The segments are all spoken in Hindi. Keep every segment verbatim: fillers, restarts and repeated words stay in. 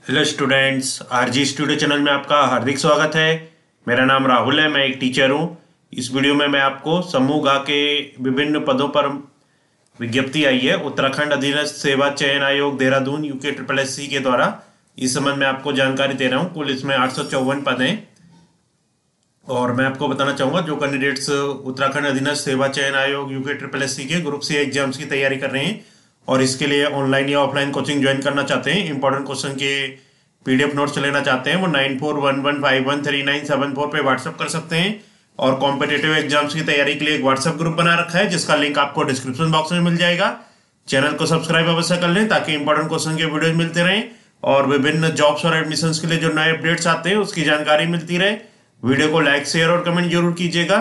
Hello students, RG studio channel में आपका हार्दिक स्वागत है। मेरा नाम राहुल है, मैं एक टीचर हूं। इस वीडियो में मैं आपको समूह गा के विभिन्न पदों पर विज्ञप्ति आई है उत्तराखंड अधीनस्थ सेवा चयन आयोग Dehradun UK triple S C के द्वारा। इस संबंध में आपको जानकारी दे रहा हूं। कुल इसमें आठ सौ चौवन पद हैं और मैं आपको बताना चाहूँगा जो कैंडिडेट्स उत्तराखंड अधीनस्थ सेवा चयन आयोग यूके ट्रिपल एस सी के ग्रुप सी एग्जाम्स की तैयारी कर रहे हैं और इसके लिए ऑनलाइन या ऑफलाइन कोचिंग ज्वाइन करना चाहते हैं, इंपॉर्टेंट क्वेश्चन के पीडीएफ नोट्स लेना चाहते हैं, वो nine four one one five one three nine seven four पे व्हाट्सअप कर सकते हैं। और कॉम्पिटेटिव एग्जाम्स की तैयारी के लिए एक व्हाट्सअप ग्रुप बना रखा है जिसका लिंक आपको डिस्क्रिप्शन बॉक्स में मिल जाएगा। चैनल को सब्सक्राइब अवश्य कर लें ताकि इंपॉर्टेंट क्वेश्चन के वीडियो मिलते रहें और विभिन्न जॉब्स और एडमिशन के लिए जो नए अपडेट्स आते हैं उसकी जानकारी मिलती रहे। वीडियो को लाइक शेयर और कमेंट जरूर कीजिएगा।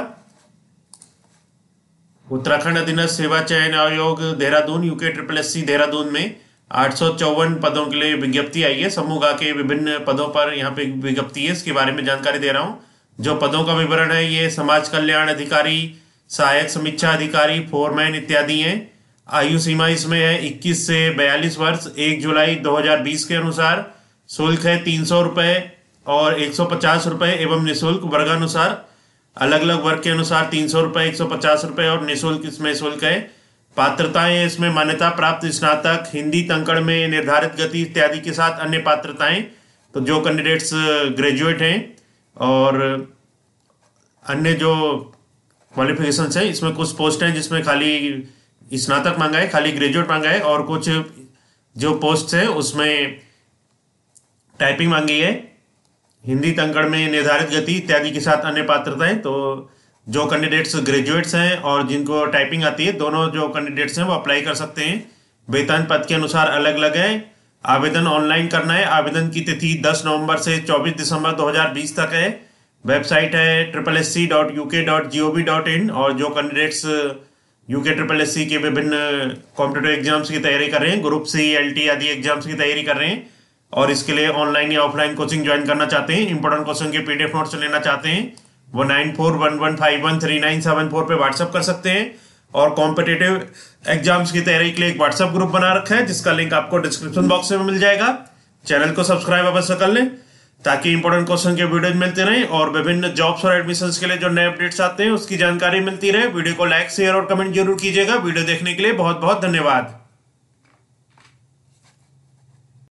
उत्तराखंड अधीनस्थ सेवा चयन आयोग Dehradun UK triple S C Dehradun में आठ सौ चौवन पदों के लिए विज्ञप्ति आई है। समूह गा के विभिन्न पदों पर यहाँ पे विज्ञप्ति है, इसके बारे में जानकारी दे रहा हूँ। जो पदों का विवरण है ये समाज कल्याण अधिकारी, सहायक समीक्षा अधिकारी, फोरमैन इत्यादि हैं। आयु सीमा इसमें है इक्कीस से बयालीस वर्ष। एक जुलाई दो हजार बीस के अनुसार शुल्क है तीन सौ रुपये और एक सौ पचास रुपये एवं निःशुल्क वर्गानुसार। अलग अलग वर्ग के अनुसार तीन सौ रुपये, एक सौ पचास रुपये और निःशुल्क इसमें शुल्क है। पात्रताएं इसमें मान्यता प्राप्त स्नातक, हिंदी तंकड़ में निर्धारित गति इत्यादि के साथ अन्य पात्रताएं। तो जो कैंडिडेट्स ग्रेजुएट हैं और अन्य जो क्वालिफिकेशंस हैं, इसमें कुछ पोस्ट हैं जिसमें खाली स्नातक मांगा है, खाली ग्रेजुएट मांगा है, और कुछ जो पोस्ट है उसमें टाइपिंग मांगी है, हिंदी तंकड़ में निर्धारित गति इत्यादि के साथ अन्य पात्रताएं। तो जो कैंडिडेट्स ग्रेजुएट्स हैं और जिनको टाइपिंग आती है, दोनों जो कैंडिडेट्स हैं वो अप्लाई कर सकते हैं। वेतन पद के अनुसार अलग अलग है। आवेदन ऑनलाइन करना है। आवेदन की तिथि दस नवंबर से चौबीस दिसंबर दो हजार बीस तक है। वेबसाइट है triple S C dot U K dot G O V dot in. और जो candidates UK triple S C के विभिन्न कॉम्पिटेटिव एग्जाम्स की तैयारी कर रहे हैं, ग्रुप सी, एल टी आदि एग्जाम्स की तैयारी कर रहे हैं और इसके लिए ऑनलाइन या ऑफलाइन कोचिंग ज्वाइन करना चाहते हैं, इंपॉर्टेंट क्वेश्चन के पीडीएफ नोट्स लेना चाहते हैं, वो nine four one one five one three nine seven four पे व्हाट्सअप कर सकते हैं। और कॉम्पिटेटिव एग्जाम्स की तैयारी के लिए एक व्हाट्सअप ग्रुप बना रखा है जिसका लिंक आपको डिस्क्रिप्शन बॉक्स में मिल जाएगा। चैनल को सब्सक्राइब अवश्य कर लें ताकि इंपॉर्टेंट क्वेश्चन के वीडियो मिलते रहें और विभिन्न जॉब्स और एडमिशन के लिए जो नए अपडेट्स आते हैं उसकी जानकारी मिलती रहे। वीडियो को लाइक शेयर और कमेंट जरूर कीजिएगा। वीडियो देखने के लिए बहुत बहुत धन्यवाद।